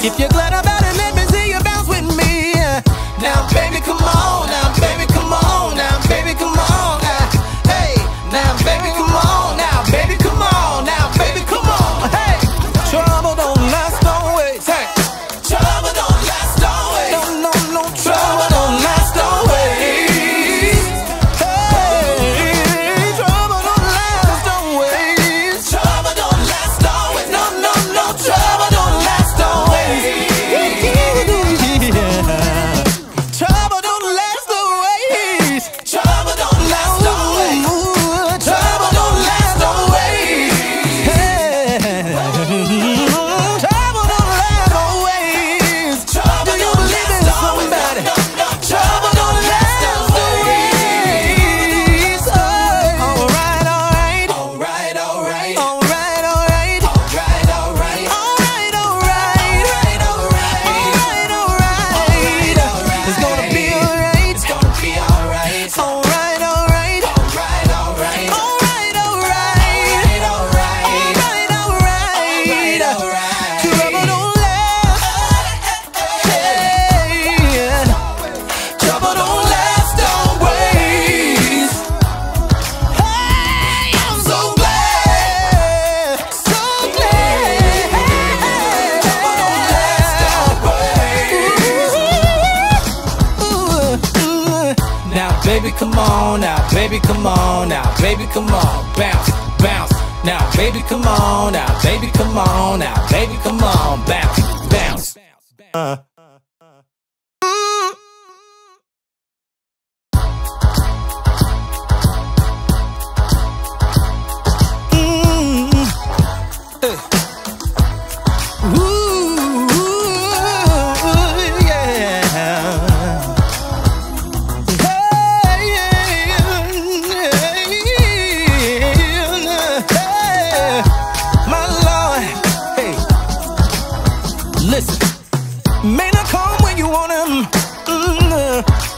If you're glad about it, let me see you bounce with me. Now, baby, come on. Now, baby, come on. Now, baby, come on. Hey, now, baby, come on. Now, baby, come on. Now, baby, come on. Hey, trouble don't last always. Hey, trouble don't last always. No, no, no, trouble don't last always. Hey, trouble don't last always. Trouble don't last always. No, no, no, trouble don't last always. Trouble don't last always. Trouble don't last always. Trouble don't last always. Trouble don't last always. Do you believe in somebody? Trouble don't last always. All right, all right. All right, all right. All right, all right. All right, all right. All right, all right. All right, all right. It's gonna be alright. It's gonna be alright. All right, all right. All right, all right. All right, all right. All right, all right. All right. Trouble don't last. Hey, trouble don't last always. Hey, I'm so glad, so glad. Trouble don't last always. Now, baby, come on. Now, baby, come on. Now, baby, come on. Bounce, bounce. Now, baby, come on. Now, baby, come on. Now, baby, come on. Bounce, bounce. Listen, may not come when you want him,